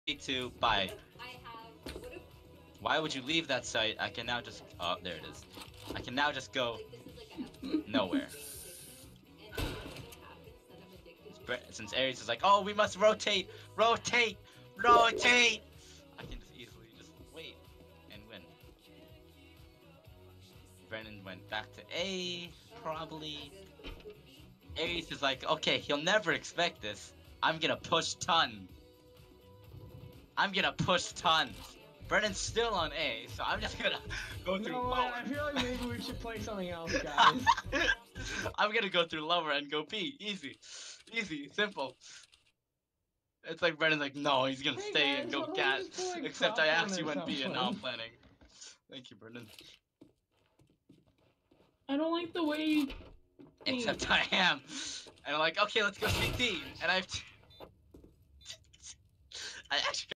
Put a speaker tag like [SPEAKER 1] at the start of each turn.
[SPEAKER 1] to buy. Why would you leave that site? I can now just. Oh, there it is. I can now just go nowhere. Since Ares is like, oh, we must rotate, rotate, rotate. I can just easily just wait and win. Brennan went back to A, probably. Ares is like, okay, he'll never expect this. I'm gonna push ton. I'm gonna push tons. Brennan's still on A, so I'm just gonna go through lower.
[SPEAKER 2] I feel like maybe we should play something else, guys.
[SPEAKER 1] I'm gonna go through lower and go B. Easy. Easy. Simple. It's like Brennan's like, no, he's gonna stay
[SPEAKER 2] guys,
[SPEAKER 1] and go
[SPEAKER 2] why
[SPEAKER 1] cat.
[SPEAKER 2] don't we just play
[SPEAKER 1] Except I actually
[SPEAKER 2] Crop
[SPEAKER 1] went B and
[SPEAKER 2] or
[SPEAKER 1] now I'm
[SPEAKER 2] something?
[SPEAKER 1] planning. Thank you, Brennan.
[SPEAKER 3] I don't like the way.
[SPEAKER 1] Except I am. And I'm like, okay, let's go CT. And I actually